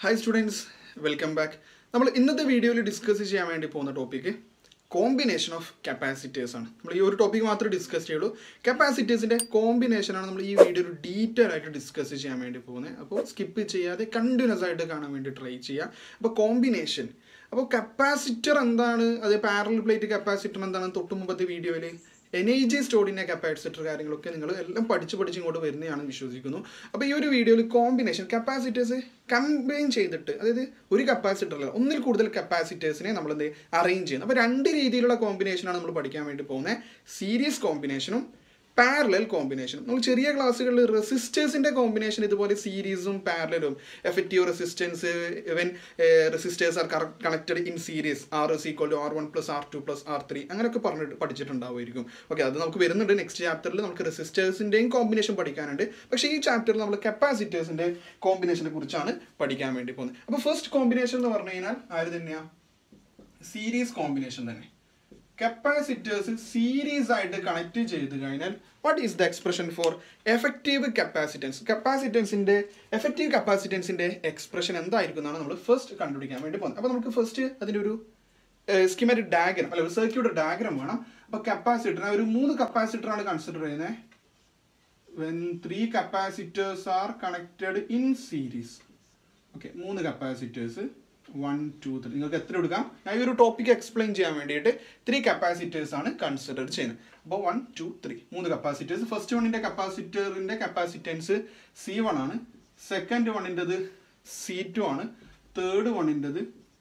Hi students, welcome back. നമ്മൾ ഇന്നത്തെ വീഡിയോയിൽ ഡിസ്കസ് ചെയ്യാൻ വേണ്ടി പോകുന്ന ടോപ്പിക്ക് കോമ്പിനേഷൻ ഓഫ് കപ്പാസിറ്റേഴ്സ് ആണ്. നമ്മൾ ഈ ഒരു ടോപ്പിക്ക് മാത്രമേ ഡിസ്കസ് ചെയ്യുള്ളൂ. കപ്പാസിറ്റേഴ്സിൻ്റെ കോമ്പിനേഷനാണ് നമ്മൾ ഈ വീഡിയോയിൽ ഡീറ്റെയിൽ ആയിട്ട് ഡിസ്കസ് ചെയ്യാൻ വേണ്ടി പോകുന്നത്. അപ്പോൾ സ്കിപ്പ് ചെയ്യാതെ കണ്ടിന്യൂസ് ആയിട്ട് കാണാൻ വേണ്ടി ട്രൈ ചെയ്യുക. അപ്പോൾ കോമ്പിനേഷൻ, അപ്പോൾ കപ്പാസിറ്റർ എന്താണ്, അത് പാരലൽ പ്ലേറ്റ് കപ്പാസിറ്റർ എന്താണ് തൊട്ട് മുമ്പത്തെ വീഡിയോയിൽ എനർജി സ്റ്റോർഡിൻ്റെ കപ്പാസിറ്റർ കാര്യങ്ങളൊക്കെ നിങ്ങൾ എല്ലാം പഠിച്ച് ഇങ്ങോട്ട് വരുന്നതാണെന്ന് വിശ്വസിക്കുന്നു. അപ്പോൾ ഈ ഒരു വീഡിയോയിൽ കോമ്പിനേഷൻ കപ്പാസിറ്റേഴ്സ് കമ്പൈൻ ചെയ്തിട്ട്, അതായത് ഒരു കപ്പാസിറ്ററിൽ ഒന്നിൽ കൂടുതൽ കപ്പാസിറ്റേഴ്സിനെ നമ്മൾ എന്ത് അറേഞ്ച് ചെയ്യുന്നു. അപ്പോൾ രണ്ട് രീതിയിലുള്ള കോമ്പിനേഷനാണ് നമ്മൾ പഠിക്കാൻ വേണ്ടി പോകുന്നത്. സീരീസ് കോമ്പിനേഷനും പാരലൽ കോമ്പിനേഷനും. നമ്മൾ ചെറിയ ക്ലാസ്സുകളിൽ റെസിസ്റ്റേഴ്സിൻ്റെ കോമ്പിനേഷൻ ഇതുപോലെ സീരീസും പാരലലും, effective resistance, even resistors are connected in series, R is equal to R1 plus R2 plus R3 അങ്ങനെയൊക്കെ പഠിച്ചിട്ടുണ്ടാവുമായിരിക്കും. ഓക്കെ, അത് നമുക്ക് വരുന്നുണ്ട്. നെക്സ്റ്റ് ചാപ്റ്ററിൽ നമുക്ക് റെസിസ്റ്റേഴ്സിൻ്റെയും കോമ്പിനേഷൻ പഠിക്കാനുണ്ട്. പക്ഷേ ഈ ചാപ്റ്ററിൽ നമ്മൾ കപ്പാസിറ്റേഴ്സിൻ്റെ കോമ്പിനേഷനെ കുറിച്ചാണ് പഠിക്കാൻ വേണ്ടി പോകുന്നത്. അപ്പോൾ ഫസ്റ്റ് കോമ്പിനേഷൻ എന്ന് പറഞ്ഞു കഴിഞ്ഞാൽ ആര് തന്നെയാണ്? സീരീസ് കോമ്പിനേഷൻ തന്നെ. കപ്പാസിറ്റേഴ്സ് സീരീസ് ആയിട്ട് കണക്ട് ചെയ്ത് കഴിഞ്ഞാൽ what is the expression for effective capacitance? കപ്പാസിറ്റൻസിൻ്റെ എഫക്റ്റീവ് കപ്പാസിറ്റൻസിൻ്റെ എക്സ്പ്രഷൻ എന്തായിരിക്കും എന്നാണ് നമ്മൾ ഫസ്റ്റ് കണ്ടുപിടിക്കാൻ വേണ്ടി പോകുന്നത്. അപ്പോൾ നമുക്ക് ഫസ്റ്റ് അതിൻ്റെ ഒരു സ്കീമാറ്റിക് ഡയഗ്രം അല്ല ഒരു സർക്യൂട്ട് ഡയഗ്രം വേണം. അപ്പോൾ കപ്പാസിറ്റർ ഒരു 3 കപ്പാസിറ്ററാണ് കൺസിഡർ ചെയ്യുന്നത്. when 3 capacitors are connected in series. Okay, 3 capacitors 1, 2, 3 നിങ്ങൾക്ക് എത്ര എടുക്കാം? ഞാൻ ഈ ഒരു ടോപ്പിക്ക് എക്സ്പ്ലെയിൻ ചെയ്യാൻ വേണ്ടിയിട്ട് 3 കപ്പാസിറ്റേഴ്സ് ആണ് കൺസിഡർ ചെയ്യുന്നത്. അപ്പോൾ 1, 2, 3 3 കപ്പാസിറ്റേഴ്സ്. ഫസ്റ്റ് വണ്ണിൻ്റെ കപ്പാസിറ്ററിൻ്റെ കപ്പാസിറ്റൻസ് C1 ആണ്, സെക്കൻഡ് വണ്ണിൻ്റെത് C2 ആണ്, തേർഡ് വണ്ണിൻ്റെത്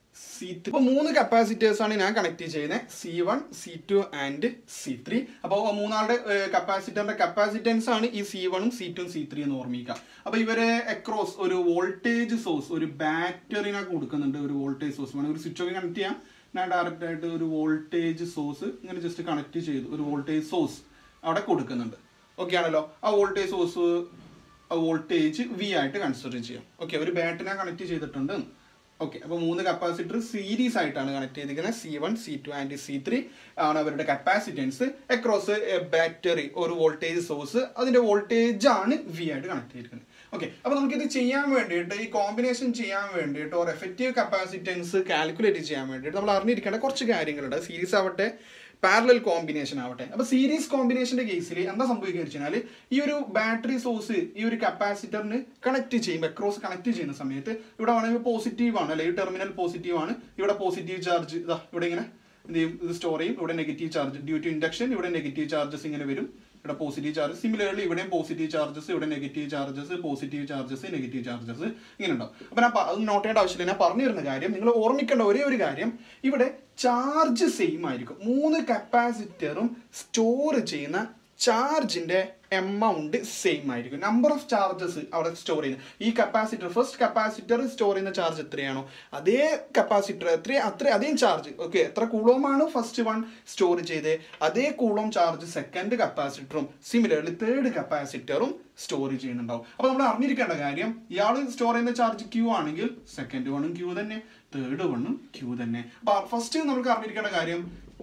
C3. അപ്പോൾ 3 കപ്പാസിറ്റേഴ്സ് ആണ് ഞാൻ കണക്ട് ചെയ്യുന്നത്, C1, C2 ആൻഡ് C3. അപ്പോൾ മൂന്നാളുടെ കപ്പാസിറ്ററിന്റെ കപ്പാസിറ്റൻസ് ആണ് ഈ C1ഉം C2ഉം C3 എന്ന് ഓർമ്മിക്കുക. അപ്പോൾ ഇവരെ അക്രോസ് ഒരു വോൾട്ടേജ് സോഴ്സ്, ഒരു ബാറ്ററിനെ കൊടുക്കുന്നുണ്ട്. ഒരു വോൾട്ടേജ് സോഴ്സ് വേണം, ഒരു സ്വിച്ച് ഒക്കെ കണക്ട് ചെയ്യാം. ഞാൻ ഡയറക്റ്റ് ആയിട്ട് ഒരു വോൾട്ടേജ് സോഴ്സ് ഇങ്ങനെ ജസ്റ്റ് കണക്ട് ചെയ്തു, ഒരു വോൾട്ടേജ് സോഴ്സ് അവിടെ കൊടുക്കുന്നുണ്ട്. ഓക്കെ ആണല്ലോ. ആ വോൾട്ടേജ് സോഴ്സ് വോൾട്ടേജ് V ആയിട്ട് കൺസിഡർ ചെയ്യാം. ഓക്കെ, ഒരു ബാറ്ററിനെ കണക്ട് ചെയ്തിട്ടുണ്ട്. ഓക്കെ, അപ്പോൾ 3 കപ്പാസിറ്റർ സീരീസ് ആയിട്ടാണ് കണക്ട് ചെയ്തിരിക്കുന്നത്. C1, C2 ആൻഡ് C3 ആണ് അവരുടെ കപ്പാസിറ്റൻസ്. അക്രോസ് ബാറ്ററി ഒരു വോൾട്ടേജ് സോഴ്സ്, അതിൻ്റെ വോൾട്ടേജ് ആണ് V ആയിട്ട് കണക്ട് ചെയ്തിരിക്കുന്നത്. ഓക്കെ, അപ്പോൾ നമുക്കിത് ചെയ്യാൻ വേണ്ടിയിട്ട്, ഈ കോമ്പിനേഷൻ ചെയ്യാൻ വേണ്ടിയിട്ട് ഒരു എഫക്റ്റീവ് കപ്പാസിറ്റൻസ് കാൽക്കുലേറ്റ് ചെയ്യാൻ വേണ്ടിയിട്ട് നമ്മൾ അറിഞ്ഞിരിക്കേണ്ട കുറച്ച് കാര്യങ്ങളുണ്ട്. സീരീസ് ആവട്ടെ പാരലൽ കോമ്പിനേഷൻ ആവട്ടെ. അപ്പോൾ സീരീസ് കോമ്പിനേഷൻ്റെ കേസിൽ എന്താ സംഭവിക്കുക വെച്ചാൽ, ഈ ഒരു ബാറ്ററി സോഴ്സ് ഈ ഒരു കപ്പാസിറ്ററിന് കണക്ട് ചെയ്യുമ്പോൾ, അക്രോസ് കണക്ട് ചെയ്യുന്ന സമയത്ത് ഇവിടെ വേണമെങ്കിൽ പോസിറ്റീവ് ആണ്, അല്ലെങ്കിൽ ടെർമിനൽ പോസിറ്റീവ് ആണ്. ഇവിടെ പോസിറ്റീവ് ചാർജ് ഇതാ ഇവിടെ ഇങ്ങനെ എന്ത് ചെയ്യും, ഇത് സ്റ്റോർ ചെയ്യും. ഇവിടെ negative charge due to induction, ഇവിടെ നെഗറ്റീവ് ചാർജസ് ഇങ്ങനെ വരും. ഇവിടെ പോസിറ്റീവ് ചാർജ്. സിമിലർലി ഇവിടെയും പോസിറ്റീവ് ചാർജസ്, ഇവിടെ negative charges, positive charges, negative charges ഇങ്ങനെ ഉണ്ടാവും. അപ്പോൾ ഞാൻ അത് നോട്ട് ചെയ്യേണ്ട ആവശ്യമില്ല. ഞാൻ പറഞ്ഞു തരുന്ന കാര്യം, നിങ്ങൾ ഓർമ്മിക്കേണ്ട ഒരേ ഒരു കാര്യം, ഇവിടെ ചാർജ് സെയിം ആയിരിക്കും. 3 കപ്പാസിറ്ററും സ്റ്റോർ ചെയ്യുന്ന ചാർജിന്റെ എമൗണ്ട് സെയിം ആയിരിക്കും. നമ്പർ ഓഫ് ചാർജസ് അവിടെ സ്റ്റോർ ചെയ്യുന്നത്, ഈ കപ്പാസിറ്റർ ഫസ്റ്റ് കപ്പാസിറ്റർ സ്റ്റോർ ചെയ്യുന്ന ചാർജ് എത്രയാണോ അതേ കപ്പാസിറ്റർ അതേ ചാർജ്. ഓക്കെ, എത്ര കൂളോമാണ് ഫസ്റ്റ് വൺ സ്റ്റോർ ചെയ്ത്, അതേ കൂളോം ചാർജ് സെക്കൻഡ് കപ്പാസിറ്ററും സിമിലർലി തേർഡ് കപ്പാസിറ്ററും സ്റ്റോർ ചെയ്യുന്നുണ്ടാവും. അപ്പോൾ നമ്മൾ അറിഞ്ഞിരിക്കേണ്ട കാര്യം, ഇയാൾ സ്റ്റോർ ചെയ്യുന്ന ചാർജ് Q ആണെങ്കിൽ സെക്കൻഡ് വണ്ണും Q തന്നെ, തേർഡ് വണ്ണും Q തന്നെ. അപ്പോൾ ഫസ്റ്റ് നമുക്ക് അറിഞ്ഞിരിക്കേണ്ട കാര്യം,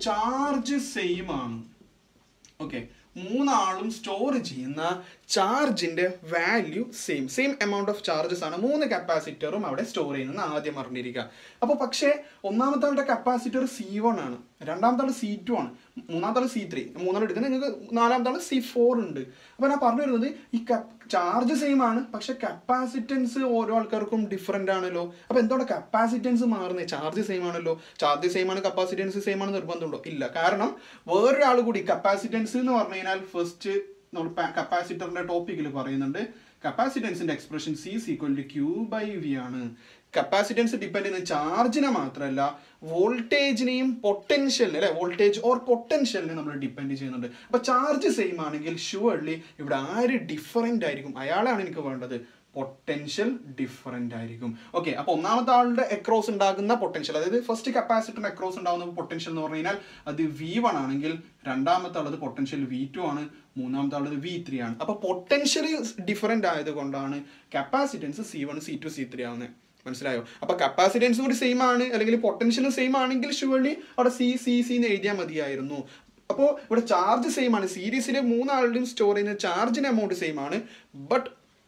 ചാർജ് സെയിം ആണ്. ഓക്കെ, 3 ആളും സ്റ്റോർ ചെയ്യുന്ന ചാർജിന്റെ value same amount of charges ആണ് 3 കപ്പാസിറ്ററും അവിടെ സ്റ്റോർ ചെയ്യുന്നത് ആദ്യം അറിഞ്ഞിരിക്കുക. അപ്പോൾ പക്ഷേ ഒന്നാമത്തെ ആളുടെ കപ്പാസിറ്റർ C1 ആണ്, രണ്ടാമത്തെ ആൾ C2 ആണ്, മൂന്നാമത്തെ ആൾ C3, മൂന്നാൾ എടുക്കുന്നത് നിങ്ങൾക്ക് നാലാമത്തെ ആൾ C4 ഉണ്ട്. അപ്പോൾ ഞാൻ പറഞ്ഞു വരുന്നത്, ഈ ചാർജ് സെയിം ആണ്, പക്ഷെ കപ്പാസിറ്റൻസ് ഓരോ ആൾക്കാർക്കും ഡിഫറെൻ്റ് ആണല്ലോ. അപ്പോൾ എന്താണ് കപ്പാസിറ്റൻസ് മാറുന്നത്? ചാർജ് സെയിം ആണല്ലോ. ചാർജ് സെയിം ആണ്, കപ്പാസിറ്റൻസ് സെയിം ആണ് നിർബന്ധമുണ്ടോ? ഇല്ല. കാരണം വേറൊരാൾ കൂടി കപ്പാസിറ്റൻസ് എന്ന് പറഞ്ഞു കഴിഞ്ഞാൽ, ഫസ്റ്റ് നമ്മൾ കപ്പാസിറ്ററിന്റെ ടോപ്പിക്കിൽ പറയുന്നുണ്ട്, കപ്പാസിറ്റൻസിന്റെ expression C is equal to Q/V ആണ്. കപ്പാസിറ്റൻസ് ഡിപ്പെൻഡ് ചെയ്യുന്ന ചാർജിനെ മാത്രമല്ല, വോൾട്ടേജിനെയും പൊട്ടൻഷ്യലിനെ, അല്ലെ വോൾട്ടേജ് ഓർ പൊട്ടൻഷ്യലിനെ നമ്മൾ ഡിപ്പെൻഡ് ചെയ്യുന്നുണ്ട്. അപ്പോൾ ചാർജ് സെയിം ആണെങ്കിൽ ഷുവർലി ഇവിടെ ആര് ഡിഫറെൻ്റ് ആയിരിക്കും? അയാളാണ് എനിക്ക് വേണ്ടത്. പൊട്ടൻഷ്യൽ ഡിഫറെൻ്റ് ആയിരിക്കും. ഓക്കെ, അപ്പോൾ ഒന്നാമത്തെ ആളുടെ അക്രോസ് ഉണ്ടാകുന്ന പൊട്ടൻഷ്യൽ, അതായത് ഫസ്റ്റ് കപ്പാസിറ്ററിന് അക്രോസ് ഉണ്ടാകുന്ന പൊട്ടൻഷ്യൽ എന്ന് പറഞ്ഞു കഴിഞ്ഞാൽ അത് V1 ആണെങ്കിൽ, രണ്ടാമത്തെ ആളത് പൊട്ടൻഷ്യൽ V2 ആണ്, മൂന്നാമത്തെ ആളത് V3 ആണ്. അപ്പോൾ പൊട്ടൻഷ്യൽ ഡിഫറെൻ്റ് ആയതുകൊണ്ടാണ് കപ്പാസിറ്റൻസ് C1, C2, C3 ആവുന്നത്. മനസ്സിലായോ? അപ്പോൾ കപ്പാസിറ്റൻസ് കൂടി സെയിം ആണ്, അല്ലെങ്കിൽ പൊട്ടൻഷ്യലും സെയിം ആണെങ്കിൽ ഷുവർലി അവിടെ C എന്ന് എഴുതിയാൽ മതിയായിരുന്നു. അപ്പോൾ ഇവിടെ ചാർജ് സെയിം ആണ്. സീരീസിലെ 3 ആളുടെയും സ്റ്റോർ ചെയ്യുന്ന ചാർജിന് എമൗണ്ട് സെയിം ആണ്. ബട്ട്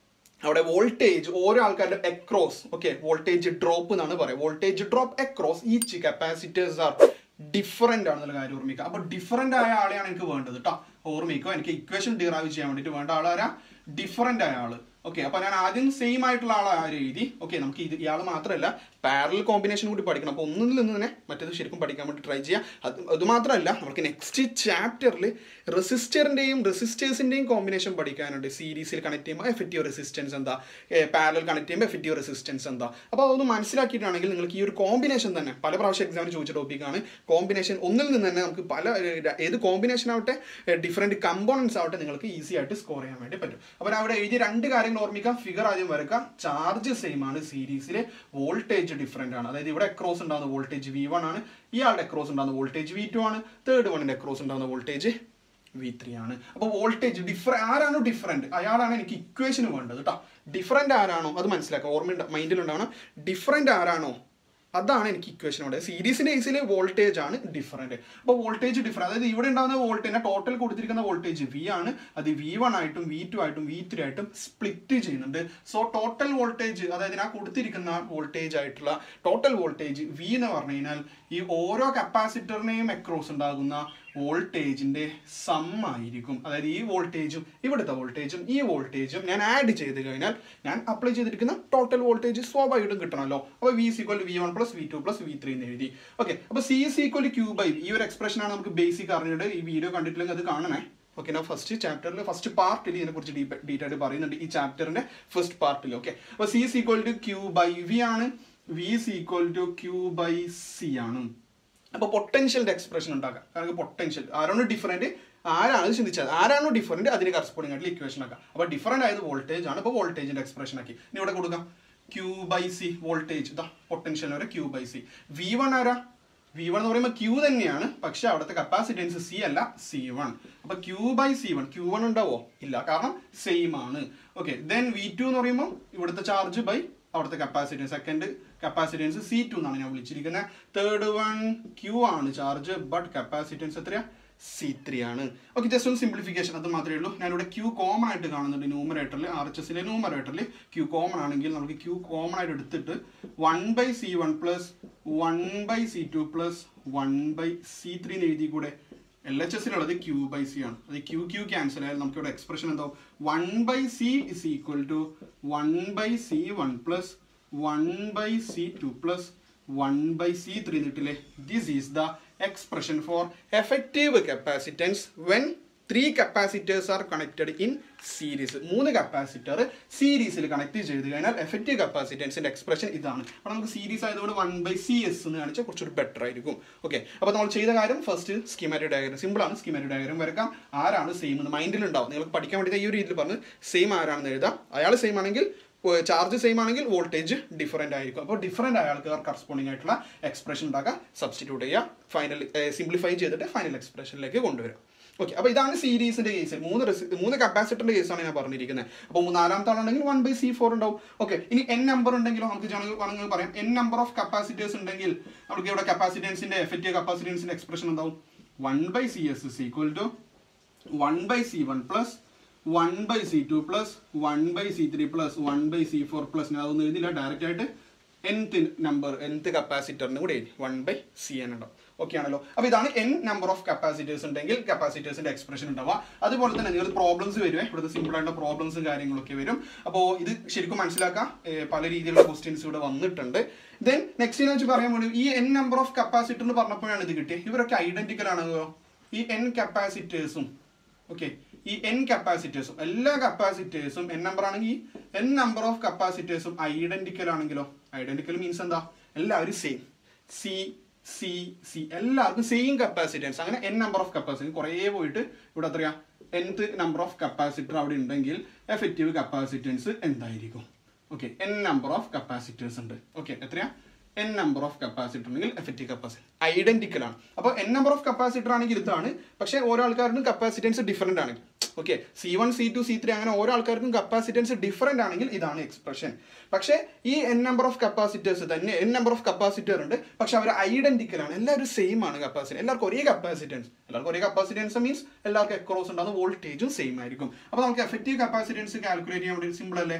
അവിടെ വോൾട്ടേജ് ഓരോ ആൾക്കാരുടെ അക്രോസ്, ഓക്കെ, വോൾട്ടേജ് ഡ്രോപ്പ് എന്നാണ് പറയുക. Voltage drop across each capacitors are different ആണെന്നുള്ള കാര്യം ഓർമ്മിക്കുക. അപ്പൊ ഡിഫറെന്റ് ആയ ആളെയാണ് എനിക്ക് വേണ്ടത് കേട്ടോ. ഓർമ്മിക്കുക, എനിക്ക് ഇക്വേഷൻ ഡിറൈവ് ചെയ്യാൻ വേണ്ടിയിട്ട് വേണ്ട ആളാരാ? ഡിഫറെന്റ് ആയ ആള്. ഓക്കെ, അപ്പൊ ഞാൻ ആദ്യം സെയിം ആയിട്ടുള്ള ആളെ ആരും എഴുതി. ഓക്കെ, നമുക്ക് ഇയാൾ മാത്രമല്ല പാരലൽ കോമ്പിനേഷൻ കൂടി പഠിക്കണം. അപ്പോൾ ഒന്നിൽ നിന്ന് തന്നെ മറ്റേത് ശരിക്കും പഠിക്കാൻ വേണ്ടി ട്രൈ ചെയ്യാം. അതുമാത്രമല്ല നമുക്ക് നെക്സ്റ്റ് ചാപ്റ്ററിൽ റെസിസ്റ്ററിന്റെയും റെസിസ്റ്റേഴ്സിന്റെയും കോമ്പിനേഷൻ പഠിക്കാനുണ്ട്. സീരീസിൽ കണക്ട് ചെയ്യുമ്പോൾ എഫക്റ്റീവ് റെസിസ്റ്റൻസ് എന്താ, പാരലൽ കണക്ട് ചെയ്യുമ്പോൾ എഫക്റ്റീവ് റെസിസ്റ്റൻസ് എന്താ. അപ്പോൾ അതൊന്ന് മനസ്സിലാക്കിയിട്ടാണെങ്കിൽ നിങ്ങൾക്ക് ഈ ഒരു കോമ്പിനേഷൻ തന്നെ പല പ്രാവശ്യം എക്സാമിന് ചോദിച്ച ടോപ്പിക്കാണ്. കോമ്പിനേഷൻ ഒന്നിൽ നിന്ന് തന്നെ നമുക്ക് ഏത് കോമ്പിനേഷൻ ആവട്ടെ, ഡിഫറെന്റ് കമ്പോണൻസ് ആവട്ടെ, നിങ്ങൾക്ക് ഈസി ആയിട്ട് സ്കോർ ചെയ്യാൻ വേണ്ടി പറ്റും. അപ്പോൾ അവിടെ എഴുതിയ രണ്ട് കാര്യങ്ങൾ ഓർമ്മിക്കാം. ഫിഗർ ആദ്യം വരക്കാം. ചാർജ് സെയിം ആണ്, സീരീസിലെ വോൾട്ടേജ് ഡിഫറെന്റ് ആണ്. അതായത് ഇവിടെ അക്രോസ് ഉണ്ടാകുന്ന വോൾട്ടേജ് V1 ആണ്, ഇയാളുടെ അക്രോസ് ഉണ്ടാകുന്ന വോൾട്ടേജ് V2 ആണ്, തേർഡ് വണ്ണിന്റെ അക്രോസ് ഉണ്ടാകുന്ന വോൾട്ടേജ് V3 ആണ്. അപ്പോൾ വോൾട്ടേജ് ആരാണോ ഡിഫറെന്റ് അയാളാണ് എനിക്ക് ഇക്വേഷൻ വേണ്ടത് കേട്ടോ. ഡിഫറെന്റ് ആരാണോ അത് മനസ്സിലാക്കുക, ഓർമ്മ മൈൻഡിൽ ഉണ്ടാവണം. ഡിഫറെന്റ് ആരാണോ അതാണ് എനിക്ക് ഇക്വേഷൻ വേണ്ടത്. സീരീസിന്റെ കേസിൽ വോൾട്ടേജ് ആണ് ഡിഫറെന്റ്. അപ്പോൾ വോൾട്ടേജ് ഡിഫറെന്റ്, അതായത് ഇവിടെ ഉണ്ടാകുന്ന വോൾട്ടേജ് ടോട്ടൽ കൊടുത്തിരിക്കുന്ന വോൾട്ടേജ് V ആണ്, അത് V1 ആയിട്ടും V2 ആയിട്ടും V3 ആയിട്ടും സ്പ്ലിറ്റ് ചെയ്യുന്നുണ്ട്. സോ ടോട്ടൽ വോൾട്ടേജ്, അതായത് ഞാൻ കൊടുത്തിരിക്കുന്ന വോൾട്ടേജ് ആയിട്ടുള്ള ടോട്ടൽ വോൾട്ടേജ് V എന്ന് പറഞ്ഞു കഴിഞ്ഞാൽ ഈ ഓരോ കപ്പാസിറ്ററിനെയും അക്രോസ് ഉണ്ടാകുന്ന വോൾട്ടേജിന്റെ സം ആയിരിക്കും. അതായത് ഈ വോൾട്ടേജും ഇവിടുത്തെ വോൾട്ടേജും ഈ വോൾട്ടേജും ഞാൻ ആഡ് ചെയ്ത് കഴിഞ്ഞാൽ ഞാൻ അപ്ലൈ ചെയ്തിരിക്കുന്ന ടോട്ടൽ വോൾട്ടേജ് സ്വാഭാവികമായിട്ടും കിട്ടണമല്ലോ. അപ്പോൾ V = V1 + V2 + V3 എന്ന് എഴുതി. ഓക്കെ, അപ്പോൾ C = Q/V. ഈ ഒരു എക്സ്പ്രഷൻ ആണ് നമുക്ക് ബേസിക് അറിഞ്ഞിട്ട്. ഈ വീഡിയോ കണ്ടിട്ടില്ലെങ്കിൽ അത് കാണണേ. ഓക്കെ, ഞാൻ ഫസ്റ്റ് ചാപ്റ്ററിൽ ഫസ്റ്റ് പാർട്ടിൽ ഇതിനെക്കുറിച്ച് ഡീറ്റെയിൽ ആയിട്ട് പറയുന്നുണ്ട്, ഈ ചാപ്റ്ററിന്റെ ഫസ്റ്റ് പാർട്ടിൽ. ഓക്കെ, അപ്പോൾ C = Q/V ആണ്, V = Q/C ആണ്. അപ്പോൾ പൊട്ടൻഷ്യലിന്റെ എക്സ്പ്രഷൻ ഉണ്ടാക്കാം. കാരണം പൊട്ടൻഷ്യൽ ആരാണോ ഡിഫറെന്റ്, ആരാണ് ചിന്തിച്ചത്, ആരാണോ ഡിഫറെന്റ് അതിന് കറസ്പോണ്ടിങ് ആയിട്ടുള്ള ഇക്വേഷൻ ആക്കാം. അപ്പോൾ ഡിഫറെന്റ് ആയത് വോൾട്ടേജ് ആണ്. അപ്പോൾ വോൾട്ടേജിന്റെ എക്സ്പ്രഷൻ ആക്കി ഇനി ഇവിടെ കൊടുക്കാം. Q/C വോൾട്ടേജ്, ഇതാ പൊട്ടൻഷ്യൽ വരെ Q/C. V1 ആരാ? V1 എന്ന് പറയുമ്പോൾ Q തന്നെയാണ്, പക്ഷെ അവിടുത്തെ കപ്പാസിറ്റൻസ് C അല്ല, C1. അപ്പൊ Q/C1, Q1 ഉണ്ടാവോ? ഇല്ല, കാരണം സെയിം ആണ്. ഓക്കെ, ദെൻ V2 എന്ന് പറയുമ്പോൾ ഇവിടുത്തെ ചാർജ് ബൈ അവിടുത്തെ കപ്പാസിറ്റൻസ്, സെക്കൻഡ് കപ്പാസിറ്റൻസ് C2 എന്നാണ് ഞാൻ വിളിച്ചിരിക്കുന്നത്. തേർഡ് വൺ Q ആണ് ചാർജ്, ബട്ട് കപ്പാസിറ്റൻസ് എത്രയാ? C3 ആണ്. ഓക്കെ, ജസ്റ്റ് ഒന്ന് സിംപ്ലിഫിക്കേഷൻ അത് മാത്രമേ ഉള്ളൂ. ഞാനിവിടെ Q കോമൺ ആയിട്ട് കാണുന്നുണ്ട് ന്യൂമറേറ്ററിൽ. RHSലെ ന്യൂമറേറ്ററിൽ Q കോമൺ ആണെങ്കിൽ നമുക്ക് Q കോമൺ ആയിട്ട് എടുത്തിട്ട് 1/C1 + 1/C2 + 1/C3 എന്ന് എഴുതി കൂടെ. LHSലുള്ളത് Q/C ആണ്. അത് Q ക്യാൻസൽ ആയാലും നമുക്ക് ഇവിടെ എക്സ്പ്രഷൻ എന്താവും? 1/C = 1/C1 + 1/C2 + 1/C3 എന്നിട്ടില്ലേ? This is the expression for effective capacitance when 3 capacitors are connected in series. 3 capacitor സീരീസിൽ കണക്ട് ചെയ്ത് കഴിഞ്ഞാൽ എഫക്റ്റീവ് കപ്പാസിറ്റൻസിന്റെ എക്സ്പ്രഷൻ ഇതാണ്. അപ്പോൾ നമുക്ക് സീരീസ് ആയതുകൊണ്ട് 1/CS എന്ന് കാണിച്ചാൽ കുറച്ചുകൂടി ബെറ്റർ ആയിരിക്കും. ഓക്കെ, അപ്പോൾ നമ്മൾ ചെയ്ത കാര്യം ഫസ്റ്റ് സ്കീമാറ്റിക് ഡയഗ്രം, സിമ്പിൾ ആണ്. സ്കീമാറ്റിക് ഡയഗ്രം വരക്കാം. ആരാണ് സെയിം എന്ന് മൈൻഡിൽ ഉണ്ടാവും. നിങ്ങൾക്ക് പഠിക്കാൻ വേണ്ടി ഈ ഒരു രീതിയിൽ പറഞ്ഞ് സെയിം ആരാണെന്ന് എഴുതാം. അയാൾ സെയിം ആണെങ്കിൽ, ചാർജ് സെയിം ആണെങ്കിൽ വോൾട്ടേജ് ഡിഫറെന്റ് ആയിരിക്കും. അപ്പോൾ ഡിഫറെന്റ് അയാൾക്ക് കറസ്പോണ്ടിങ് ആയിട്ടുള്ള എക്സ്പ്രഷൻ ഉണ്ടാക്കുക, സബ്സ്റ്റിറ്റ്യൂട്ട് ചെയ്യുക, ഫൈനൽ സിംപ്ലിഫൈ ചെയ്തിട്ട് ഫൈനൽ എക്സ്പ്രഷനിലേക്ക് കൊണ്ടുവരാം. ഓക്കെ, അപ്പോൾ ഇതാണ് സീരീസിന്റെ കേസ്. 3 കപ്പാസിറ്ററിന്റെ കേസാണ് ഞാൻ പറഞ്ഞിരിക്കുന്നത്. അപ്പോൾ നാലാമത്തെ ആളുണ്ടെങ്കിൽ 1/C4 ഉണ്ടാവും. ഓക്കെ, ഇനി n നമ്പർ ഉണ്ടെങ്കിലോ നമുക്ക് വേണമെങ്കിൽ പറയാം. n നമ്പർ ഓഫ് കപ്പാസിറ്റേഴ്സ് ഉണ്ടെങ്കിൽ നമുക്ക് ഇവിടെ കപ്പാസിറ്റൻസിന്റെ എഫക്റ്റീവ് കപ്പാസിറ്റൻസിന്റെ എക്സ്പ്രഷൻ എന്താവും? 1/CS = 1/C1 + 1/C2 + 1/C3 + 1/C4 + ഞാൻ അതൊന്നും എഴുതില്ല, ഡയറക്റ്റ് ആയിട്ട് nth കപ്പാസിറ്ററിന് കൂടെ 1/CN ഉണ്ടാവും. ഓക്കെ ആണല്ലോ. അപ്പോൾ ഇതാണ് n നമ്പർ ഓഫ് കപ്പാസിറ്റേഴ്സ് ഉണ്ടെങ്കിൽ കപ്പാസിറ്റേഴ്സിന്റെ എക്സ്പ്രഷൻ ഉണ്ടാവുക. അതുപോലെ തന്നെ നിങ്ങൾക്ക് പ്രോബ്ലംസ് വരുവേ, ഇവിടുത്തെ സിമ്പിൾ ആയിട്ടുള്ള പ്രോബ്ലംസും കാര്യങ്ങളൊക്കെ വരും. അപ്പോൾ ഇത് ശരിക്കും മനസ്സിലാക്കാം. പല രീതിയിലുള്ള ക്വസ്റ്റ്യൻസ് ഇവിടെ വന്നിട്ടുണ്ട്. ദെൻ നെക്സ്റ്റ് വെച്ച് പറയാൻ വേണ്ടി ഈ n നമ്പർ ഓഫ് കപ്പാസിറ്റർ എന്ന് പറഞ്ഞപ്പോഴാണ് ഇത് കിട്ടിയത്. ഇവരൊക്കെ ഐഡന്റിക്കൽ ആണല്ലോ, ഈ n കപ്പാസിറ്റേഴ്സും. ഓക്കെ, ഈ n കപ്പാസിറ്റേഴ്സും എല്ലാ കപ്പാസിറ്റേഴ്സും n നമ്പർ ആണെങ്കിൽ n നമ്പർ ഓഫ് കപ്പാസിറ്റേഴ്സും ഐഡന്റിക്കൽ ആണെങ്കിലോ? ഐഡന്റിക്കൽ മീൻസ് എന്താ? എല്ലാവരും സെയിം, C എല്ലാവർക്കും സെയിം കപ്പാസിറ്റൻസ്. അങ്ങനെ n നമ്പർ ഓഫ് കപ്പാസിറ്റൻസ് കുറേ പോയിട്ട് ഇവിടെ എത്രയാ? nth നമ്പർ ഓഫ് കപ്പാസിറ്റർ അവിടെ ഉണ്ടെങ്കിൽ എഫക്റ്റീവ് കപ്പാസിറ്റൻസ് എന്തായിരിക്കും? Okay, n number of capacitors ഉണ്ട്. ഓക്കെ, എത്രയാ? n നമ്പർ ഓഫ് കപ്പാസിറ്റർ ഉണ്ടെങ്കിൽ എഫക്റ്റീവ് കപ്പാസിറ്റർ ഐഡന്റിക്കൽ ആണ്. അപ്പോൾ n നമ്പർ ഓഫ് കപ്പാസിറ്റർ ആണെങ്കിൽ ഇതാണ്, പക്ഷേ ഓരോ ആൾക്കാർക്കും കപ്പാസിറ്റൻസ് ഡിഫറെന്റ് ആണ്. ഓക്കെ, C1 C2 C3 അങ്ങനെ ഓരോ ആൾക്കാർക്കും കപ്പാസിറ്റൻസ് ഡിഫറെന്റ് ആണെങ്കിൽ ഇതാണ് എക്സ്പ്രഷൻ. പക്ഷേ ഈ n നമ്പർ ഓഫ് കപ്പാസിറ്റേഴ്സ് തന്നെ n നമ്പർ ഓഫ് കപ്പാസിറ്റർ ഉണ്ട്, പക്ഷെ അവർ ഐഡന്റിക്കൽ ആണ്. എല്ലാവരും സെയിം ആണ് കപ്പാസിറ്റർ, എല്ലാവർക്കും ഒരേ കപ്പാസിറ്റൻസ് മീൻസ് എല്ലാവർക്കും അക്രോസ് ഉണ്ടാകുന്ന വോൾട്ടേജും സെയിം ആയിരിക്കും. അപ്പോൾ നമുക്ക് എഫക്റ്റീവ് കപ്പാസിറ്റൻസ് കാൽക്കുലേറ്റ് ചെയ്യാൻ വേണ്ടി സിമ്പിൾ അല്ലേ?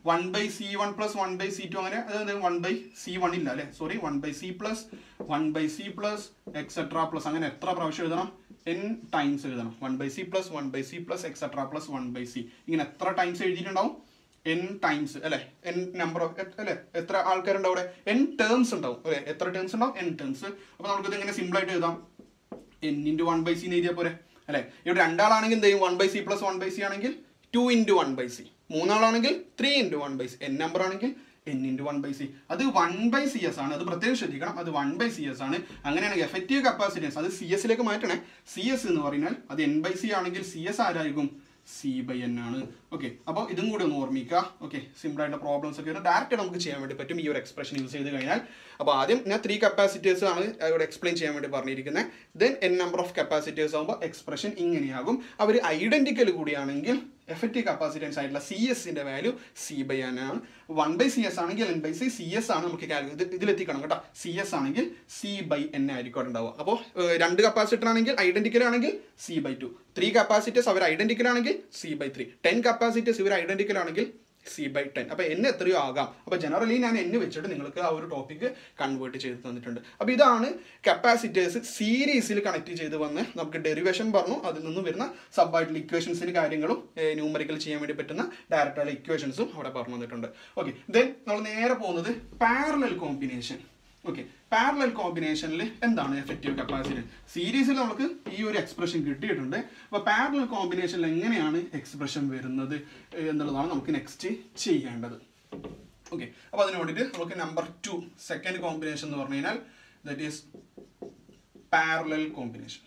1/C1 plus 1/C2 അങ്ങനെ അതായത് 1/C1 ഇല്ല അല്ലേ, sorry 1/C plus 1/C plus etcetera plus അങ്ങനെ എത്ര പ്രാവശ്യം എഴുതണം, n ടൈംസ് എഴുതണം. 1/C plus 1/C plus etcetera plus 1/C ഇങ്ങനെ എത്ര ടൈംസ് എഴുതിയിട്ടുണ്ടാവും, n ടൈംസ് അല്ലെ, n നമ്പർ ഓഫ് അല്ലെ, എത്ര ആൾക്കാരുണ്ടാവും അവിടെ, n ടേംസ് ഉണ്ടാവും അല്ലെ, എത്ര ടേംസ് ഉണ്ടാവും, n ടേംസ്. അപ്പൊ നമുക്കിത് ഇങ്ങനെ സിമ്പിൾ ആയിട്ട് എഴുതാം, n into 1/C എന്ന് എഴുതിയാൽ പോരെ അല്ലെ. ഇവിടെ രണ്ടാളാണെങ്കിൽ എന്ത് ചെയ്യും, 1/C plus 1/C ആണെങ്കിൽ 2 into 1/C, മൂന്നാളാണെങ്കിൽ 3 into 1/C, n നമ്പർ ആണെങ്കിൽ n into 1/C. അത് 1/CS ആണ്, അത് പ്രത്യേകം ശ്രദ്ധിക്കണം, അത് 1/CS ആണ്. അങ്ങനെയാണെങ്കിൽ എഫക്റ്റീവ് കപ്പാസിറ്റൻസ് അത് CS ലേക്ക് മാറ്റണേ. CS എന്ന് പറഞ്ഞാൽ അത് n/C ആണെങ്കിൽ CS ആരായിരിക്കും, C/n ആണ്. ഓക്കെ, അപ്പോൾ ഇതും കൂടി ഒന്ന് ഓർമ്മിക്കുക. ഓക്കെ, സിമ്പിൾ ആയിട്ട് പ്രോബ്ലംസ് ഒക്കെ ഡയറക്റ്റ് നമുക്ക് ചെയ്യാൻ വേണ്ടി പറ്റും ഈ ഒരു എക്സ്പ്രഷൻ യൂസ് ചെയ്ത് കഴിഞ്ഞാൽ. അപ്പോൾ ആദ്യം ഞാൻ 3 കപ്പാസിറ്റേഴ്സ് ആണ് ഇവിടെ എക്സ്പ്ലെയിൻ ചെയ്യാൻ വേണ്ടി പറഞ്ഞിരിക്കുന്നത്. Then n number of capacitors ആകുമ്പോൾ എക്സ്പ്രഷൻ ഇങ്ങനെയാകും. അവർ ഐഡന്റിക്കൽ കൂടിയാണെങ്കിൽ എഫക്റ്റീവ് കപ്പാസിറ്റൻസ് ആയിട്ടുള്ള CS-ന്റെ വാല്യൂ C/n ആണ്. 1/CS ആണെങ്കിൽ n/C, CS ആണ് നമുക്ക് ഇതിലെത്തിക്കണം കേട്ടോ. CS ആണെങ്കിൽ C/n ആയിരിക്കും ഉണ്ടാവുക. അപ്പോൾ 2 കപ്പാസിറ്റർ ആണെങ്കിൽ ഐഡന്റിക്കൽ ആണെങ്കിൽ C/2, 3 കപ്പാസിറ്റേഴ്സ് അവർ ഐഡന്റിക്കൽ ആണെങ്കിൽ C/3, 10 കപ്പാസിറ്റേഴ്സ് ഇവർ ഐഡന്റിക്കൽ ആണെങ്കിൽ C/10. അപ്പോൾ n എത്രയോ ആകാം. അപ്പോൾ ജനറലി ഞാൻ n വെച്ചിട്ട് നിങ്ങൾക്ക് ആ ഒരു ടോപ്പിക്ക് കൺവേർട്ട് ചെയ്ത് തന്നിട്ടുണ്ട്. അപ്പോൾ ഇതാണ് കപ്പാസിറ്റേഴ്സ് സീരീസിൽ കണക്ട് ചെയ്ത് വന്ന് നമുക്ക് ഡെറിവേഷൻ പറഞ്ഞു, അതിൽ നിന്ന് വരുന്ന സബ് ആയിട്ടുള്ള ഇക്വേഷൻസിന് കാര്യങ്ങളും ന്യൂമറിക്കൽ ചെയ്യാൻ വേണ്ടി പറ്റുന്ന ഡയറക്റ്റ് ആയിട്ടുള്ള ഇക്വേഷൻസും അവിടെ പറഞ്ഞു തന്നിട്ടുണ്ട്. ഓക്കെ, ദെൻ നമ്മൾ നേരെ പോകുന്നത് പാരലൽ കോമ്പിനേഷൻ. ഓക്കെ, പാരലൽ കോമ്പിനേഷനിൽ എന്താണ് എഫക്റ്റീവ് കപ്പാസിറ്റൻസ്? സീരീസിൽ നമുക്ക് ഈ ഒരു എക്സ്പ്രഷൻ കിട്ടിയിട്ടുണ്ട്. അപ്പോൾ പാരലൽ കോമ്പിനേഷനിൽ എങ്ങനെയാണ് എക്സ്പ്രഷൻ വരുന്നത് എന്നുള്ളതാണ് നമുക്ക് നെക്സ്റ്റ് ചെയ്യേണ്ടത്. ഓക്കെ, അപ്പോൾ അതിന് വേണ്ടിയിട്ട് നമുക്ക് നമ്പർ 2 സെക്കൻഡ് കോമ്പിനേഷൻ എന്ന് പറഞ്ഞു കഴിഞ്ഞാൽ that is parallel combination.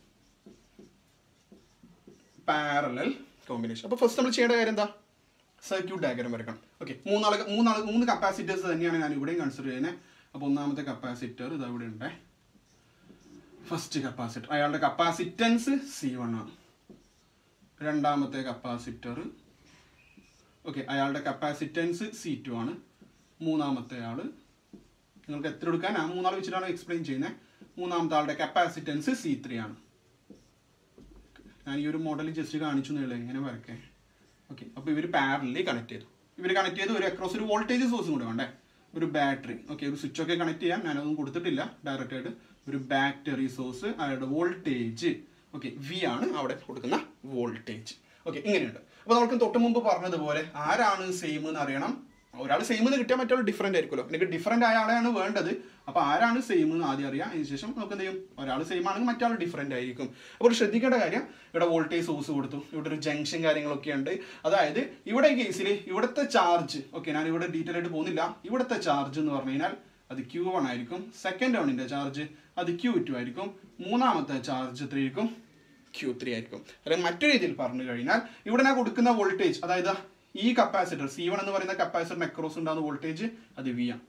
Parallel combination. അപ്പോൾ ഫസ്റ്റ് നമ്മൾ ചെയ്യേണ്ട കാര്യം എന്താ, സർക്യൂട്ട് ഡയഗ്രാം വരക്കണം. ഓക്കെ, മൂന്ന് കപ്പാസിറ്റേഴ്സ് തന്നെയാണ് ഞാൻ ഇവിടെയും കൺസിഡർ ചെയ്യുന്നത്. അപ്പോൾ ഒന്നാമത്തെ കപ്പാസിറ്റർ ഇത് അവിടെ ഉണ്ട്, ഫസ്റ്റ് കപ്പാസിറ്റർ, അയാളുടെ കപ്പാസിറ്റൻസ് C1 ആണ്. രണ്ടാമത്തെ കപ്പാസിറ്റർ, ഓക്കെ, അയാളുടെ കപ്പാസിറ്റൻസ് C2 ആണ്. മൂന്നാമത്തെ ആള്, നിങ്ങൾക്ക് എത്ര എടുക്കാൻ ആ മൂന്നാൾ വെച്ചിട്ടാണ് എക്സ്പ്ലെയിൻ ചെയ്യുന്നത്. മൂന്നാമത്തെ ആളുടെ കപ്പാസിറ്റൻസ് C3 ആണ്. ഞാൻ ഈ ഒരു മോഡൽ ജസ്റ്റ് കാണിച്ചു എന്നുള്ളൂ എങ്ങനെ വരക്കേ. ഓക്കെ, അപ്പോൾ ഇവർ പാരലലി കണക്ട് ചെയ്തു. ഇവർ കണക്ട് ചെയ്ത് ഒരു അക്രോസ് ഒരു വോൾട്ടേജ് സോഴ്സും കൂടെ വേണ്ടേ, ഒരു ബാറ്ററി. ഓക്കെ, ഒരു സ്വിച്ച് ഒക്കെ കണക്ട് ചെയ്യാം, ഞാനതൊന്നും കൊടുത്തിട്ടില്ല. ഡയറക്റ്റ് ആയിട്ട് ഒരു ബാറ്ററി സോഴ്സ്, അയാളുടെ വോൾട്ടേജ് ഓക്കെ V ആണ് അവിടെ കൊടുക്കുന്ന വോൾട്ടേജ്. ഓക്കെ, ഇങ്ങനെയുണ്ട്. അപ്പോൾ നമുക്ക് തൊട്ട് മുമ്പ് പറഞ്ഞതുപോലെ ആരാണ് സെയിം എന്ന് അറിയണം. ഒരാൾ സെയിം എന്ന് കിട്ടിയാൽ മറ്റൊരാൾ ഡിഫറെന്റ് ആയിരിക്കുമല്ലോ. എനിക്ക് ഡിഫറെന്റ് ആയ ആളെയാണ് വേണ്ടത്. അപ്പോൾ ആരാണ് സെയിം എന്ന് ആദ്യം അറിയാം, അതിനുശേഷം നമുക്ക് എന്ത് ചെയ്യും, ഒരാൾ സെയിം ആണെങ്കിൽ മറ്റൊരാൾ ഡിഫറെന്റ് ആയിരിക്കും. അപ്പോൾ ശ്രദ്ധിക്കേണ്ട കാര്യം, ഇവിടെ വോൾട്ടേജ് സോഴ്സ് കൊടുത്തു, ഇവിടെ ഒരു ജംഗ്ഷൻ കാര്യങ്ങളൊക്കെ ഉണ്ട്. അതായത് ഇവിടെ കേസിൽ ഇവിടുത്തെ ചാർജ്, ഓക്കെ, ഞാൻ ഇവിടെ ഡീറ്റെയിൽ ആയിട്ട് പോകുന്നില്ല, ഇവിടുത്തെ ചാർജ് എന്ന് പറഞ്ഞു കഴിഞ്ഞാൽ അത് Q1 ആയിരിക്കും. സെക്കൻഡ് റൗണ്ടിന്റെ ചാർജ് അത് Q2 ആയിരിക്കും. മൂന്നാമത്തെ ചാർജ് എത്ര ആയിരിക്കും, Q3 ആയിരിക്കും. അല്ലെങ്കിൽ മറ്റൊരു രീതിയിൽ പറഞ്ഞു കഴിഞ്ഞാൽ ഇവിടെ ഞാൻ കൊടുക്കുന്ന വോൾട്ടേജ്, അതായത് ഈ കപ്പാസിറ്റർ C1 എന്ന് പറയുന്ന കപ്പാസിറ്ററിന് അക്രോസ് ഉണ്ടാകുന്ന വോൾട്ടേജ് അത് V ആണ്.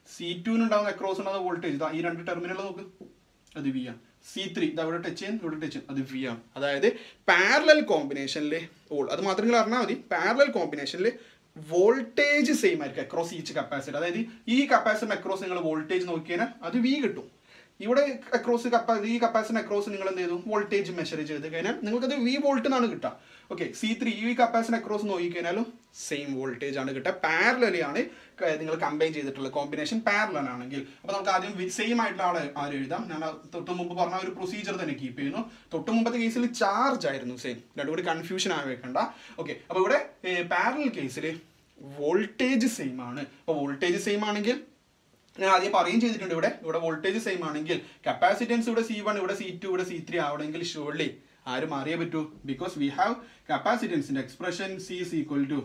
C2 ഉണ്ടാകുന്ന അക്രോസ് ഉണ്ടാകുന്ന വോൾട്ടേജ് ഈ രണ്ട് ടെർമിനൽ നോക്ക്, അത് V ആണ്. C3 ഇത് അവിടെ ടച്ച് ചെയ്യും, ഇവിടെ ടച്ച് ചെയ്യും, അത് V ആണ്. അതായത് പാരലൽ കോമ്പിനേഷനിൽ അത് മാത്രം നിങ്ങൾ അറിഞ്ഞാൽ മതി. പാരലൽ കോമ്പിനേഷനിൽ വോൾട്ടേജ് സെയിം ആയിരിക്കും അക്രോസ് ഈച്ച് കപ്പാസിറ്റർ. അതായത് ഈ കപ്പാസിറ്ററിന് അക്രോസ് നിങ്ങൾ വോൾട്ടേജ് നോക്കിയാൽ അത് V കിട്ടും. ഇവിടെ അക്രോസ് ഈ കപ്പാസിറ്റർ അക്രോസ് നിങ്ങൾ എന്ത് ചെയ്തു, വോൾട്ടേജ് മെഷർ ചെയ്ത് കഴിഞ്ഞാൽ നിങ്ങൾക്കത് V വോൾട്ട് എന്നാണ് കിട്ടുക. ഓക്കെ, C3 ഈ കപ്പാസിറ്റർ അക്രോസ് നോക്കിക്കഴിഞ്ഞാലും സെയിം വോൾട്ടേജ് ആണ് കിട്ടുക. പാരലലി ആണ് നിങ്ങൾ കമ്പൈൻ ചെയ്തിട്ടുള്ള കോമ്പിനേഷൻ പാരലൽ ആണെങ്കിൽ. അപ്പോൾ നമുക്ക് ആദ്യം സെയിം ആയിട്ടുള്ള ആരും എഴുതാം. ഞാൻ തൊട്ട് മുമ്പ് പറഞ്ഞ ഒരു പ്രൊസീജിയർ തന്നെ കീപ്പ് ചെയ്യുന്നു. തൊട്ട് മുമ്പത്തെ കേസിൽ ചാർജ് ആയിരുന്നു സെയിം, രണ്ടും കൂടി കൺഫ്യൂഷൻ ആയി വെക്കണ്ട. ഓക്കെ, അപ്പോൾ ഇവിടെ പാരലൽ കേസിൽ വോൾട്ടേജ് സെയിം ആണ്. അപ്പോൾ വോൾട്ടേജ് സെയിം ആണെങ്കിൽ ഞാൻ ആദ്യം പറയുകയും ചെയ്തിട്ടുണ്ട്, ഇവിടെ വോൾട്ടേജ് സെയിം ആണെങ്കിൽ കപ്പാസിറ്റൻസ് ഇവിടെ C1, ഇവിടെ C2, ഇവിടെ C3 ആവണമെങ്കിൽ ഷുവർലി ആര് മാറിയേ പറ്റൂ, ബിക്കോസ് വി ഹാവ് കപ്പാസിറ്റൻസിന്റെ expression C is equal to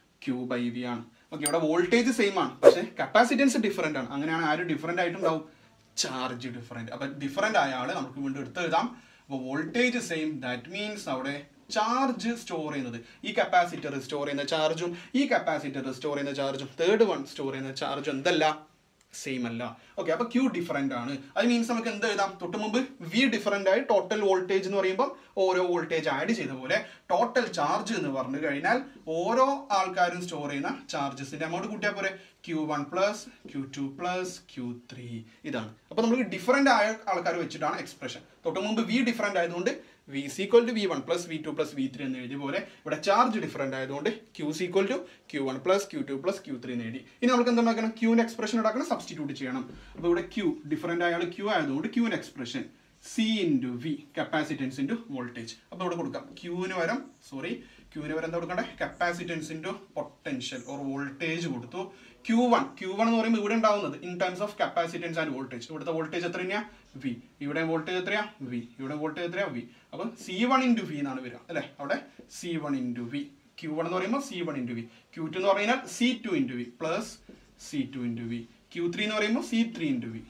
Q/V ആണ്. ഓക്കെ, ഇവിടെ വോൾട്ടേജ് സെയിം ആണ്, പക്ഷെ കപ്പാസിറ്റൻസ് ഡിഫറെന്റ് ആണ്. അങ്ങനെയാണ് ആര് ഡിഫറെന്റ് ആയിട്ടുണ്ടാവും, ചാർജ് ഡിഫറെന്റ്. അപ്പൊ ഡിഫറെന്റ് ആയ ആള് നമുക്ക് വീണ്ടും എടുത്ത് എഴുതാം. അപ്പോൾ വോൾട്ടേജ് സെയിം, ദാറ്റ് മീൻസ് അവിടെ ചാർജ് സ്റ്റോർ ചെയ്യുന്നത്, ഈ കപ്പാസിറ്റർ സ്റ്റോർ ചെയ്യുന്ന ചാർജും ഈ കപ്പാസിറ്റർ സ്റ്റോർ ചെയ്യുന്ന ചാർജും തേർഡ് വൺ സ്റ്റോർ ചെയ്യുന്ന ചാർജും എന്തല്ല, സെയിം അല്ല. ഓക്കെ, അപ്പൊ Q ഡിഫറെന്റ് ആണ്. അത് മീൻസ് നമുക്ക് എന്ത് എഴുതാം, തൊട്ട് മുമ്പ് V ഡിഫറെന്റ് ആയി ടോട്ടൽ വോൾട്ടേജ് എന്ന് പറയുമ്പോൾ ഓരോ വോൾട്ടേജ് ആഡ് ചെയ്ത പോലെ ടോട്ടൽ ചാർജ് എന്ന് പറഞ്ഞു കഴിഞ്ഞാൽ ഓരോ ആൾക്കാരും സ്റ്റോർ ചെയ്യുന്ന ചാർജസിന്റെ എമൗണ്ട് കൂട്ടിയാൽ പോലെ Q1 plus Q2 plus Q3 ഇതാണ്. അപ്പോൾ നമ്മൾ ഡിഫറൻ്റ് ആയ ആൾക്കാർ വെച്ചിട്ടാണ് എക്സ്പ്രഷൻ. തൊട്ട് മുമ്പ് V ഡിഫറൻ്റ് ആയതുകൊണ്ട് V is equal to V1 plus V2 plus V3 എന്ന് എഴുതിയ പോലെ ഇവിടെ ചാർജ് ഡിഫറൻ്റ് ആയതുകൊണ്ട് Q is equal to Q1 plus Q2 plus Q3 എന്ന് എഴുതി. ഇനി നമുക്ക് എന്താക്കണം, ക്യൂവിൻ്റെ എക്സ്പ്രഷൻ ഉണ്ടാക്കണം, സബ്സ്റ്റിറ്റ്യൂട്ട് ചെയ്യണം. അപ്പോൾ ഇവിടെ Q ഡിഫറൻ്റ് ആയ Q ആയതുകൊണ്ട് ക്യൂവിൻ്റെ expression C into V capacitance into voltage. അപ്പോൾ ഇവിടെ കൊടുക്കാം ക്യൂവിന് വരം എന്താ കൊടുക്കണ്ടേ, capacitance into potential or voltage കൊടുത്തു. Q1 എന്ന് പറയുമ്പോൾ ഇവിടെ ഉണ്ടാവുന്നത് in terms of capacitance and voltage. ഇവിടുത്തെ വോൾട്ടേജ് എത്ര തന്നെയാ V, ഇവിടെ വോൾട്ടേജ് എത്രയാ V, ഇവിടെ വോൾട്ടേജ് എത്രയാ V. അപ്പം C1 into V എന്നാണ് വരിക അല്ലേ, അവിടെ C1 into V. Q1 എന്ന് പറയുമ്പോൾ C1 into V, Q2 എന്ന് പറഞ്ഞാൽ C2 into V plus C2 into V, Q3 എന്ന് പറയുമ്പോൾ C3 into V,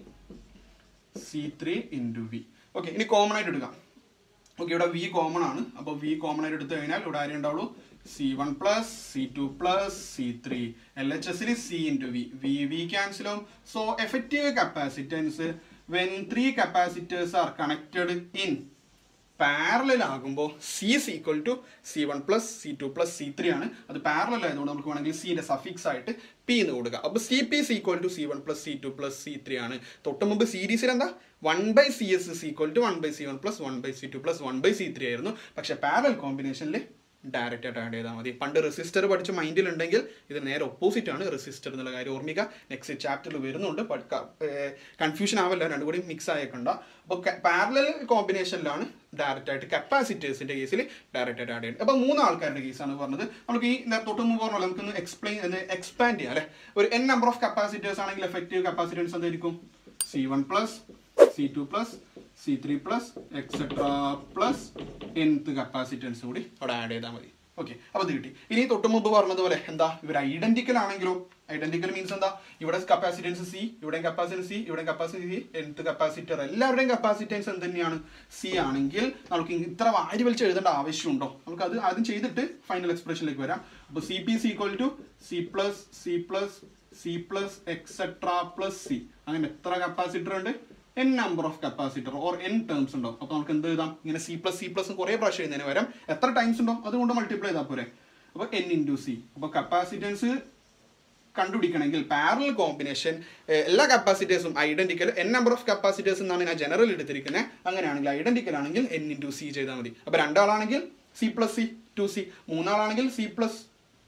C3 into V. Okay, ഇനി കോമൺ ആയിട്ട് എടുക്കാം. ഓക്കെ, ഇവിടെ V കോമൺ ആണ്. അപ്പോൾ V കോമൺ ആയിട്ട് എടുത്തു കഴിഞ്ഞാൽ ഇവിടെ ആരും ഉണ്ടാവുള്ളൂ, C1 plus C2 plus C3. LHSൽ C into V. V cancel ആവും. So effective capacitance when three capacitors are connected in parallel ആകുമ്പോൾ C is equal to C1 plus C2 plus C3 ആണ്. അത് പാരലൽ ആയതുകൊണ്ട് നമുക്ക് വേണമെങ്കിൽ C ന്റെ suffix ആയിട്ട് P എന്ന് കൊടുക്കുക. അപ്പോൾ CP is equal to C1 plus C2 plus C3 ആണ്. തൊട്ട് മുമ്പ് സീരീസിൽ എന്താ 1/CS is equal to 1/C1 plus 1/C2 plus 1/C3 ആയിരുന്നു. പക്ഷെ പാരലൽ കോമ്പിനേഷനിൽ ഡയറക്റ്റ് ആയിട്ട് ആഡ് ചെയ്താൽ മതി. പണ്ട് റെസിസ്റ്റർ പഠിച്ച മൈൻഡിലുണ്ടെങ്കിൽ ഇത് നേരെ ഓപ്പോസിറ്റ് ആണ് റെസിസ്റ്റർ എന്നുള്ള കാര്യം ഓർമ്മിക്കുക. നെക്സ്റ്റ് ചാപ്റ്ററിൽ വരുന്നുണ്ട്, കൺഫ്യൂഷൻ ആവല്ല, രണ്ടും കൂടി മിക്സ് ആയേക്കണ്ട. അപ്പോൾ പാരലൽ കോമ്പിനേഷനിലാണ് ഡയറക്റ്റ് ആയിട്ട് കപ്പാസിറ്റേഴ്സിന്റെ കേസിൽ ഡയറക്റ്റ് ആയിട്ട് ആഡ് ചെയ്യുന്നത്. അപ്പോൾ 3 ആൾക്കാരുടെ കേസാണ് പറഞ്ഞത്. നമുക്ക് ഈ തൊട്ട് മുമ്പ് പറഞ്ഞല്ലോ, നമുക്കൊന്ന് എക്സ്പാൻഡ് ചെയ്യാം അല്ലെ. ഒരു n നമ്പർ ഓഫ് കപ്പാസിറ്റേഴ്സ് ആണെങ്കിൽ എഫക്റ്റീവ് കപ്പാസിറ്റൻസ് എന്തായിരിക്കും, C1 plus C2 plus C3 plus etcetera plus nth capacitance കൂടി അവിടെ ആഡ് ചെയ്താൽ മതി. ഓക്കെ, അപ്പോൾ ഇത് കിട്ടി. ഇനി തൊട്ട് മുമ്പ് പറഞ്ഞതുപോലെ എന്താ, ഇവർ ഐഡന്റിക്കൽ ആണെങ്കിലോ, ഐഡന്റിക്കൽ മീൻസ് എന്താ, ഇവിടെ കപ്പാസിറ്റൻസ് C, ഇവിടെ കപ്പാസിറ്റൻസ് C, ഇവിടെ കപ്പാസിറ്റൻസ് C, nth കപ്പാസിറ്റർ എല്ലാവരുടെയും കപ്പാസിറ്റൻസ് എന്ത് തന്നെയാണ് C ആണെങ്കിൽ നമുക്ക് ഇത്ര വാരി വലിച്ച് എഴുതേണ്ട ആവശ്യമുണ്ടോ? നമുക്ക് അത് ആദ്യം ചെയ്തിട്ട് ഫൈനൽ എക്സ്പ്രഷനിലേക്ക് വരാം. അപ്പോൾ CP is equal to C plus C plus C plus etcetera plus C. അങ്ങനെ എത്ര കപ്പാസിറ്റർ ഉണ്ട്, n number of capacitor or n terms ഉണ്ടോ. അപ്പോൾ നമുക്ക് എന്ത് എഴുതാം, ഇങ്ങനെ C plus കുറേ പ്രാവശ്യം എഴുതുന്നതിന് വരാം എത്ര ടൈംസ് ഉണ്ടോ അതുകൊണ്ട് മൾട്ടിപ്ലൈ ചെയ്താൽ പോരെ. അപ്പോൾ n into C. അപ്പോൾ കപ്പാസിറ്റൻസ് കണ്ടുപിടിക്കണമെങ്കിൽ പാരലൽ കോമ്പിനേഷൻ എല്ലാ കപ്പാസിറ്റേഴ്സും identical, n number of capacitors എന്നാണ് ഞാൻ ജനറൽ എടുത്തിരിക്കുന്നത്. അങ്ങനെയാണെങ്കിൽ ഐഡന്റിക്കൽ ആണെങ്കിൽ n into C ചെയ്താൽ മതി. അപ്പോൾ 2 ആളാണെങ്കിൽ C plus C 2C, 3 ആളാണെങ്കിൽ C plus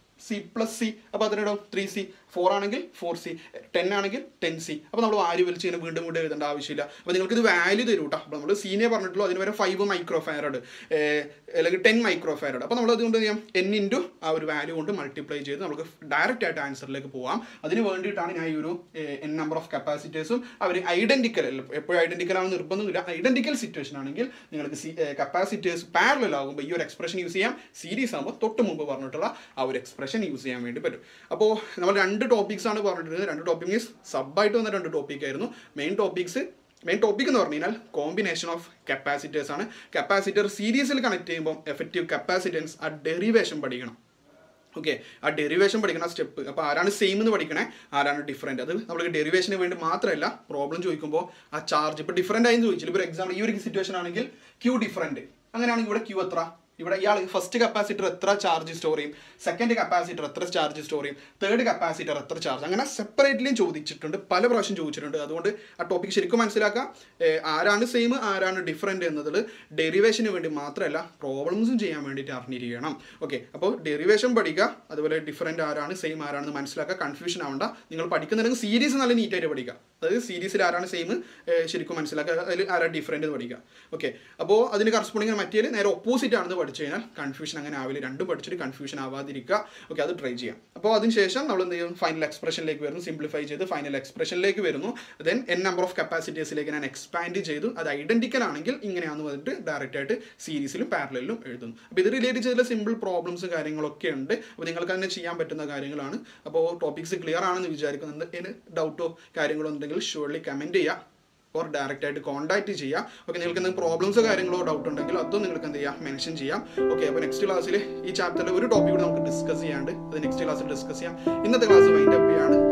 C, അപ്പോൾ അതിനിടും 3C, 4 ആണെങ്കിൽ 4C, 10 ആണെങ്കിൽ 10C. അപ്പോൾ നമ്മൾ വാല്യൂ വലിച്ച് ഇങ്ങനെ വീണ്ടും എഴുതേണ്ട ആവശ്യമില്ല. അപ്പോൾ നിങ്ങൾക്ക് ഇത് വാല്യൂ തരും കേട്ടോ. അപ്പോൾ നമ്മൾ സീനെ പറഞ്ഞിട്ടുള്ളൂ, അതിന് വരെ 5 മൈക്രോ ഫാരഡ് അല്ലെങ്കിൽ 10 മൈക്രോ ഫാരഡ്. അപ്പോൾ നമ്മൾ അതുകൊണ്ട് ചെയ്യാം n ഇൻറ്റു ആ ഒരു വാല്യൂ കൊണ്ട് മൾട്ടിപ്ലൈ ചെയ്ത് നമുക്ക് ഡയറക്റ്റ് ആയിട്ട് ആൻസറിലേക്ക് പോകാം. അതിന് വേണ്ടിയിട്ടാണ് ഞാൻ ഈ ഒരു n നമ്പർ ഓഫ് കപ്പാസിറ്റേഴ്സും അവർ ഐഡന്റിക്കൽ അല്ല, എപ്പോഴും ഐഡന്റിക്കൽ ആണെന്ന് നിർബന്ധമില്ല. ഐഡന്റിക്കൽ സിറ്റുവേഷൻ ആണെങ്കിൽ നിങ്ങൾക്ക് കപ്പാസിറ്റേഴ്സ് പാരലൽ ആകുമ്പോൾ ഈ ഒരു എക്സ്പ്രഷൻ യൂസ് ചെയ്യാം. സീരീസ് ആകുമ്പോൾ തൊട്ട് മുമ്പ് പറഞ്ഞിട്ടുള്ള ആ ഒരു എക്സ്പ്രഷൻ യൂസ് ചെയ്യാൻ വേണ്ടി പറ്റും. അപ്പോൾ നമ്മൾ 2 ടോപ്പിക്സ് ആണ് പറഞ്ഞിരുന്നത്. 2 ടോപ്പിക് മീൻസ് സബായിട്ട് വന്ന 2 ടോപ്പിക് ആയിരുന്നു. മെയിൻ ടോപ്പിക് എന്ന് പറഞ്ഞു കഴിഞ്ഞാൽ കോമ്പിനേഷൻ ഓഫ് കപ്പാസിറ്റേഴ്സ് ആണ്. കപ്പാസിറ്റർ സീരീസിൽ കണക്ട് ചെയ്യുമ്പോൾ എഫക്റ്റീവ് കപ്പാസിറ്റൻസ് ആ ഡെറിവേഷൻ പഠിക്കണം. ഓക്കെ, ആ ഡെറിവേഷൻ പഠിക്കണം സ്റ്റെപ്പ്. അപ്പോൾ ആരാണ് സെയിം എന്ന് പഠിക്കണേ, ആരാണ് ഡിഫറൻറ്റ്. അത് നമ്മൾ ഡെറിവേഷന് വേണ്ടി മാത്രമല്ല, പ്രോബ്ലം ചോദിക്കുമ്പോൾ ആ ചാർജ് ഇപ്പോൾ ഡിഫറൻറ്റ് ആയെന്ന് ചോദിച്ചില്ല. ഇപ്പോൾ എക്സാമ്പിൾ ഈ ഒരു സിറ്റുവേഷൻ ആണെങ്കിൽ Q ഡിഫറൻറ്റ്, അങ്ങനെയാണെങ്കിൽ ഇവിടെ Q എത്ര, ഇവിടെ ഇയാൾ ഫസ്റ്റ് കപ്പാസിറ്റർ എത്ര ചാർജ് സ്റ്റോർ ചെയ്യും, സെക്കൻഡ് കപ്പാസിറ്റർ എത്ര ചാർജ് സ്റ്റോർ ചെയ്യും, തേർഡ് കപ്പാസിറ്റർ എത്ര ചാർജ്, അങ്ങനെ സെപ്പറേറ്റ്ലിയും ചോദിച്ചിട്ടുണ്ട്, പല പ്രാവശ്യം ചോദിച്ചിട്ടുണ്ട്. അതുകൊണ്ട് ആ ടോപ്പിക് ശരിക്കും മനസ്സിലാക്കാം. ആരാണ് സെയിം ആരാണ് ഡിഫറൻറ്റ് എന്നത് ഡെറിവേഷന് വേണ്ടി മാത്രമല്ല, പ്രോബ്ലംസും ചെയ്യാൻ വേണ്ടിയിട്ട് അറിഞ്ഞിരിക്കണം. ഓക്കെ, അപ്പോൾ ഡെറിവേഷൻ പഠിക്കുക, അതുപോലെ ഡിഫറൻറ്റ് ആരാണ് സെയിം ആരാണെന്ന് മനസ്സിലാക്കുക. കൺഫ്യൂഷൻ ആവണ്ട. നിങ്ങൾ പഠിക്കുന്നുണ്ടെങ്കിൽ സീരീസ് നല്ല നീറ്റായിട്ട് പഠിക്കുക. അതായത് സീരീസിൽ ആരാണ് സെയിം ശരിക്കും മനസ്സിലാക്കുക, അതിൽ ആരാണ് ഡിഫറൻറ്റ് എന്ന് പഠിക്കുക. ഓക്കെ, അപ്പോൾ അതിന് കറസ്പോണ്ടിങ് മറ്റേ നേരെ ഓപ്പോസിറ്റ് ആണെന്ന് പഠിച്ചു കഴിഞ്ഞാൽ കൺഫ്യൂഷൻ അങ്ങനെ ആവില്ല. രണ്ടും പഠിച്ചിട്ട് കൺഫ്യൂഷൻ ആവാതിരിക്കുക. ഓക്കെ, അത് ട്രൈ ചെയ്യാം. അപ്പോൾ അതിനുശേഷം നമ്മൾ എന്ത് ചെയ്യും, ഫൈനൽ എക്സ്പ്രഷനിലേക്ക് വരുന്നു. സിംപ്ലിഫൈ ചെയ്ത് ഫൈനൽ എക്സ്പ്രഷനിലേക്ക് വരുന്നു. ദെൻ n നമ്പർ ഓഫ് കപ്പാസിറ്റേഴ്സിലേക്ക് ഞാൻ എക്സ്പാൻഡ് ചെയ്തു. അത് ഐഡന്റിക്കൽ ആണെങ്കിൽ ഇങ്ങനെയാണെന്ന് പറഞ്ഞിട്ട് ഡയറക്റ്റ് ആയിട്ട് സീരീസിലും പാരലലിലും എഴുതുന്നു. അപ്പോൾ ഇത് റിലേറ്റ് ചെയ്തിട്ടുള്ള സിമ്പിൾ പ്രോബ്ലംസ് കാര്യങ്ങളൊക്കെ ഉണ്ട്. അപ്പോൾ നിങ്ങൾക്ക് തന്നെ ചെയ്യാൻ പറ്റുന്ന കാര്യങ്ങളാണ്. അപ്പോൾ ടോപ്പിക്സ് ക്ലിയർ ആണെന്ന് വിചാരിക്കുന്നുണ്ട്. ഇതിന് ഡൗട്ടോ കാര്യങ്ങളോ ഉണ്ടെങ്കിൽ ഷുവർലി കമൻറ്റ് ചെയ്യുക ഓർ ഡയറക്റ്റ് ആയിട്ട് കോൺടാക്ട് ചെയ്യാം. ഓക്കെ, നിങ്ങൾക്ക് എന്തെങ്കിലും പ്രോബ്ലംസോ കാര്യങ്ങളോ ഡൗട്ട് ഉണ്ടെങ്കിൽ അതും നിങ്ങൾക്ക് എന്ത് ചെയ്യാം, മെൻഷൻ ചെയ്യാം. ഓക്കെ, അപ്പോൾ നെക്സ്റ്റ് ക്ലാസ്സിൽ ഈ ചാപ്റ്ററിൽ ഒരു ടോപ്പിക് കൂടി നമുക്ക് ഡിസ്കസ് ചെയ്യാണ്ട് അത് നെക്സ്റ്റ് ക്ലാസ്സിൽ ഡിസ്കസ് ചെയ്യാം. ഇന്നത്തെ ക്ലാസ് വൈൻഡ് അപ്പ് ചെയ്യാണ്.